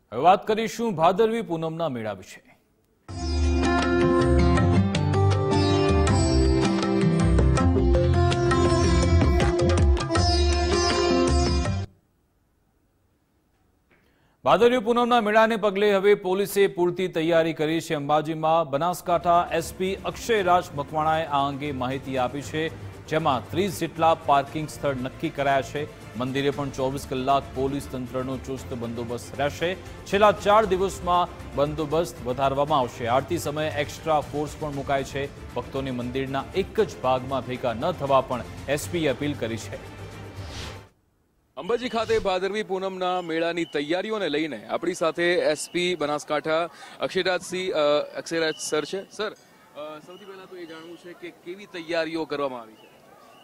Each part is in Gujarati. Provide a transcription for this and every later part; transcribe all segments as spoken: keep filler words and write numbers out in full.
હવે વાત કરીશું ભાદરવી પૂનમના મેળા વિશે। ભાદરવી પૂનમના મેળાને પગલે હવે પોલીસે પૂરતી તૈયારી કરી છે। અંબાજીમાં બનાસકાંઠા એસપી અક્ષયરાજ મકવાણાએ આ અંગે માહિતી આપી છે, જેમાં ત્રીસ જેટલા પાર્કિંગ સ્થળ નક્કી કરાયા છે। મંદિરે પણ ચોવીસ કલાક પોલીસ તંત્રનો ચુસ્ત બંદોબસ્ત રહેશે। છેલ્લા ચાર દિવસમાં બંદોબસ્ત વધારવામાં આવશે। આરતી સમયે એક્સ્ટ્રા ફોર્સ પણ મુકાય છે। ભક્તોને મંદિરના એક જ ભાગમાં ભેગા ન થવા પણ એસપીએ અપીલ કરી છે। અંબાજી ખાતે ભાદરવી પૂનમના મેળાની તૈયારીઓને લઈને આપણી સાથે એસપી બનાસકાંઠા અક્ષયરાજસિંહ અક્ષયરાજ સર છે। સર, સૌથી પહેલા તો એ જાણવું છે કે કેવી તૈયારીઓ કરવામાં આવી છે?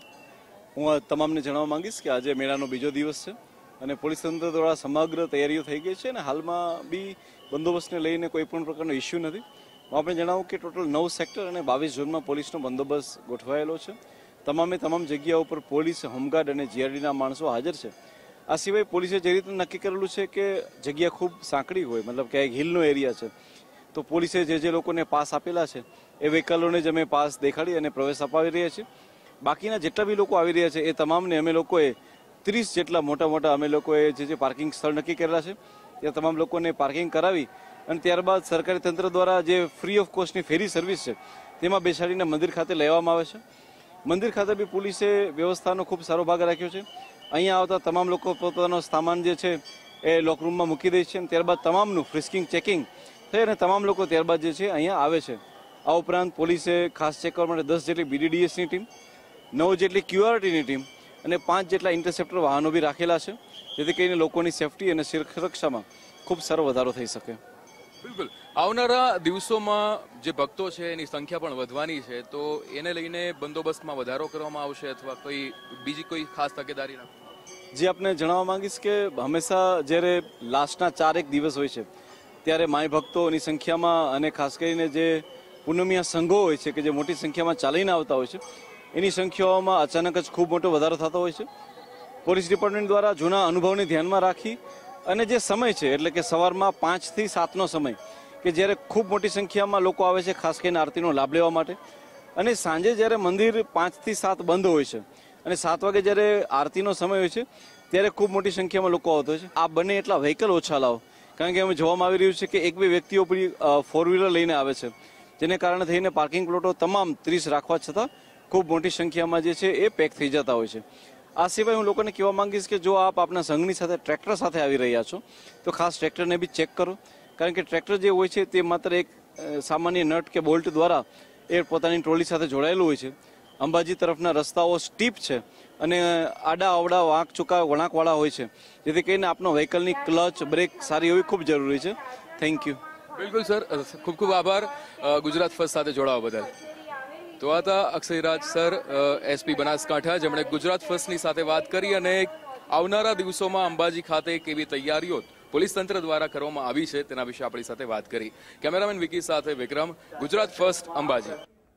હું તમામને જણાવવા માંગીશ કે આજે મેળાનો બીજો દિવસ છે અને પોલીસ તંત્ર દ્વારા સમગ્ર તૈયારીઓ થઈ ગઈ છે અને હાલમાં બી બંદોબસ્તને લઈને કોઈ પણ પ્રકારનો ઇસ્યુ નથી। હું આપણે જણાવું કે ટોટલ નવ સેક્ટર અને બાવીસ ઝોનમાં પોલીસનો બંદોબસ્ત ગોઠવાયેલો છે। તમામે તમામ જગ્યાઓ પર પોલીસ, હોમગાર્ડ અને જીઆરડીના માણસો હાજર છે। આ સિવાય પોલીસે જે રીતે નક્કી કરેલું છે કે જગ્યા ખૂબ સાંકડી હોય, મતલબ કે એક હિલનો એરિયા છે, તો પોલીસે જે જે લોકોને પાસ આપેલા છે એ વ્હીકલોને જ અમે પાસ દેખાડી અને પ્રવેશ અપાવી રહ્યા છીએ। બાકીના જેટલા બી લોકો આવી રહ્યા છે એ તમામને અમે લોકોએ ત્રીસ જેટલા મોટા મોટા અમે લોકોએ જે જે પાર્કિંગ સ્થળ નક્કી કરેલા છે ત્યાં તમામ લોકોને પાર્કિંગ કરાવી અને ત્યારબાદ સરકારી તંત્ર દ્વારા જે ફ્રી ઓફ કોસ્ટની ફેરી સર્વિસ છે તેમાં બેસાડીને મંદિર ખાતે લેવામાં આવે છે। મંદિર ખાતે બી પોલીસે વ્યવસ્થાનો ખૂબ સારો ભાગ રાખ્યો છે। અહીંયા આવતા તમામ લોકો પોતાનો સામાન જે છે એ લોકરૂમમાં મૂકી દે છે અને ત્યારબાદ તમામનું ફ્રિસ્કિંગ ચેકિંગ થઈ અને તમામ લોકો ત્યારબાદ જે છે અહીંયા આવે છે। આ ઉપરાંત પોલીસે ખાસ ચેક કરવા માટે દસ જેટલી બીડીડીએસની ટીમ, નવ જેટલી ક્યુઆરટીની ટીમ અને પાંચ જેટલા ઇન્ટરસેપ્ટર વાહનો બી રાખેલા છે, જેથી કરીને લોકોની સેફટી અને સુરક્ષામાં ખૂબ સારો વધારો થઈ શકે। બિલકુલ, આવનારા દિવસોમાં જે ભક્તો છે એની સંખ્યા પણ વધવાની છે, તો એને લઈને બંદોબસ્તમાં વધારો કરવામાં આવશે અથવા કોઈ બીજી કોઈ ખાસ તકેદારી રાખવામાં? જે આપને જણાવવા માંગીશ કે હંમેશા જ્યારે લાસ્ટના ચાર એક દિવસ હોય છે ત્યારે માય ભક્તોની સંખ્યામાં અને ખાસ કરીને જે પૂનમિયા સંઘો હોય છે કે જે મોટી સંખ્યામાં ચાલીને આવતા હોય છે એની સંખ્યાઓમાં અચાનક જ ખૂબ મોટો વધારો થતો હોય છે। પોલીસ ડિપાર્ટમેન્ટ દ્વારા જૂના અનુભવને ધ્યાનમાં રાખી અને જે સમય છે એટલે કે સવારમાં પાંચથી સાતનો સમય કે જ્યારે ખૂબ મોટી સંખ્યામાં લોકો આવે છે ખાસ કરીને આરતીનો લાભ લેવા માટે, અને સાંજે જ્યારે મંદિર પાંચથી સાત બંધ હોય છે અને સાત વાગે જ્યારે આરતીનો સમય હોય છે ત્યારે ખૂબ મોટી સંખ્યામાં લોકો આવતા હોય છે। આ બંને એટલા વ્હીકલ ઓછા લાવો, કારણ કે અમે જોવામાં આવી રહ્યું છે કે એક બે વ્યક્તિઓ ફોર વ્હીલર લઈને આવે છે, જેને કારણે થઈને પાર્કિંગ પ્લોટો તમામ ત્રીસ રાખવા છતાં ખૂબ મોટી સંખ્યામાં જે છે એ પેક થઈ જતા હોય છે। આ સિવાય હું લોકોને કહેવા માંગીશ કે જો આપ આપના સંઘની સાથે ટ્રેક્ટર સાથે આવી રહ્યા છો તો ખાસ ટ્રેક્ટરને બી ચેક કરો, કારણ કે ટ્રેક્ટર જે હોય છે તે માત્ર એક સામાન્ય નટ કે બોલ્ટ દ્વારા એ પોતાની ટ્રોલી સાથે જોડાયેલું હોય છે। અંબાજી તરફના રસ્તાઓ સ્ટીપ છે અને આડા અવડા વાંક ચૂકા વળાંકવાળા હોય છે, જેથી કરીને આપનો વ્હીકલની ક્લચ બ્રેક સારી હોવી ખૂબ જરૂરી છે। Thank you. બિલકુલ સર, ખૂબ ખૂબ આભાર ગુજરાત ફર્સ્ટ સાથે જોડાવા બદલ। તો આ હતા અક્ષયરાજ સર, એસપી બનાસકાંઠા, જેમણે ગુજરાત ફર્સ્ટની સાથે વાત કરી અને આવનારા દિવસોમાં અંબાજી ખાતે કેવી તૈયારીઓ પોલીસ તંત્ર દ્વારા કરવામાં આવી છે તેના વિશે આપણી સાથે વાત કરી। કેમેરામેન વિકી સાથે વિક્રમ, ગુજરાત ફર્સ્ટ, અંબાજી।